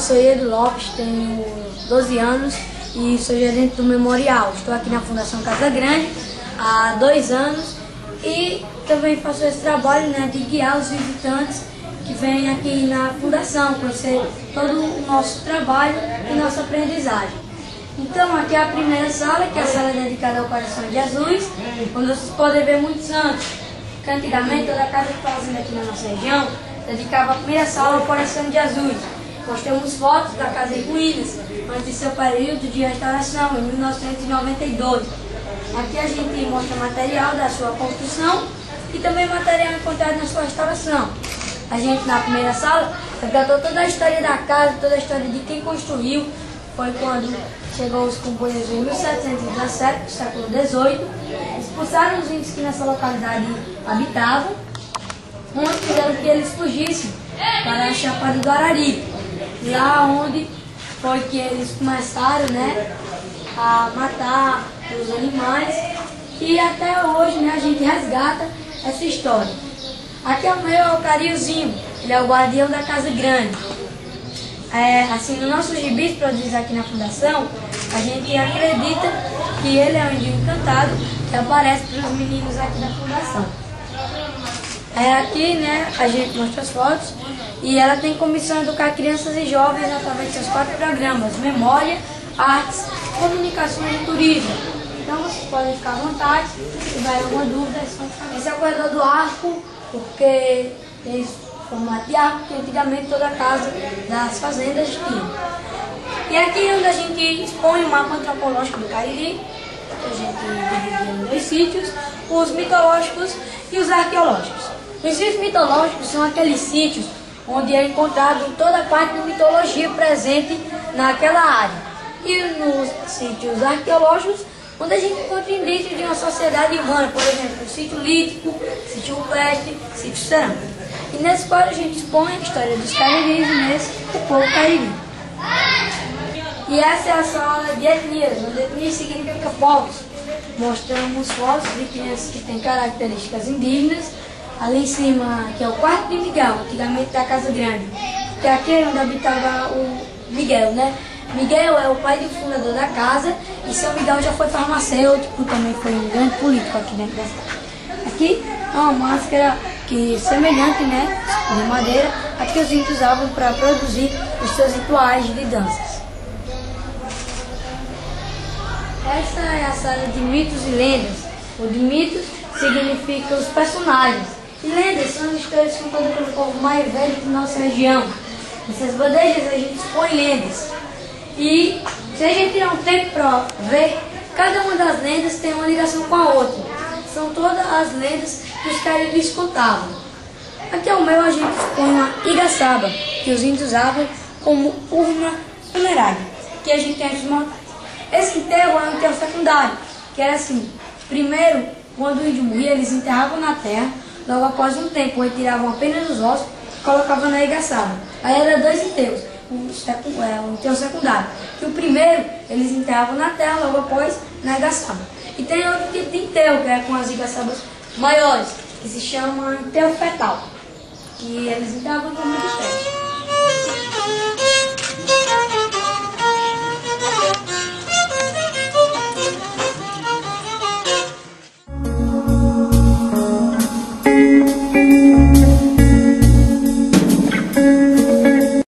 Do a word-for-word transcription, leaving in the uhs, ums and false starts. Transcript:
sou Edu Lopes, tenho doze anos e sou gerente do Memorial. Estou aqui na Fundação Casa Grande há dois anos e também faço esse trabalho, né, de guiar os visitantes que vêm aqui na Fundação, conhecer todo o nosso trabalho e nossa aprendizagem. Então, aqui é a primeira sala, que é a sala dedicada ao Coração de Jesus, onde vocês podem ver muitos santos. Que antigamente toda a casa de fazenda aqui na nossa região dedicava a primeira sala ao Coração de Jesus. Nós temos fotos da casa em ruínas, antes de seu período de restauração, em mil novecentos e noventa e dois. Aqui a gente mostra material da sua construção e também material encontrado na sua restauração. A gente, na primeira sala, retratou toda a história da casa, toda a história de quem construiu. Foi quando chegou os companheiros em mil setecentos e dezessete, do século dezoito, expulsaram os índios que nessa localidade habitavam, onde fizeram que eles fugissem para a Chapada do Arari, lá onde foi que eles começaram, né, a matar os animais, e até hoje, né, a gente resgata essa história. Aqui é o meu é o Cariozinho, ele é o guardião da Casa Grande. É, assim, no nosso gibis produzido aqui na Fundação, a gente acredita que ele é um índio encantado que aparece para os meninos aqui na Fundação. É, aqui, né, a gente mostra as fotos e ela tem como missão educar crianças e jovens através de seus quatro programas: Memória, Artes, Comunicações e Turismo. Então vocês podem ficar à vontade, se tiver alguma dúvida. Esse é o corredor do arco, porque tem formato de arco, que antigamente toda a casa das fazendas tinha. E aqui é onde a gente expõe o mapa antropológico do Cariri, que a gente dividiu em dois sítios, os mitológicos e os arqueológicos. Os sítios mitológicos são aqueles sítios onde é encontrado toda a parte da mitologia presente naquela área. E nos sítios arqueológicos, onde a gente encontra indícios de uma sociedade humana, por exemplo, o sítio lítico, sítio rupestre, sítio cerâmico. E nesse quadro a gente expõe a história dos cariris e nesse o povo cariri. E essa é a sala de etnias, onde etnia significa povos. Mostramos fotos de crianças que têm características indígenas. Ali em cima, que é o quarto de Miguel, antigamente da Casa Grande, que é aquele onde habitava o Miguel, né? Miguel é o pai do fundador da casa e seu Miguel já foi farmacêutico, também foi um grande político aqui dentro da cidade. Aqui é uma máscara que semelhante, né, de madeira, a que os índios usavam para produzir os seus rituais de danças. Esta é a sala de mitos e lendas. O de mitos significa os personagens. E lendas são as histórias contadas pelo povo mais velho de nossa região. Nessas bandejas a gente expõe lendas. E se a gente tirar um tempo para ver, cada uma das lendas tem uma ligação com a outra. São todas as lendas que os cariris contavam. Aqui ao meu a gente expõe uma igaçaba, que os índios usavam como urna funerária, que a gente tem aqui montados. Esse enterro é um enterro secundário, que era assim: primeiro, quando o índio morria, eles enterravam na terra, logo após um tempo retiravam apenas os ossos e colocavam na igaçaba. Aí era dois enterros, um, é, um enterro secundário, que o primeiro eles enterravam na terra, logo após na igaçaba. E tem outro tipo de enterro, que é com as igaçabas maiores, que se chama enterro fetal, que eles enterravam como de festa.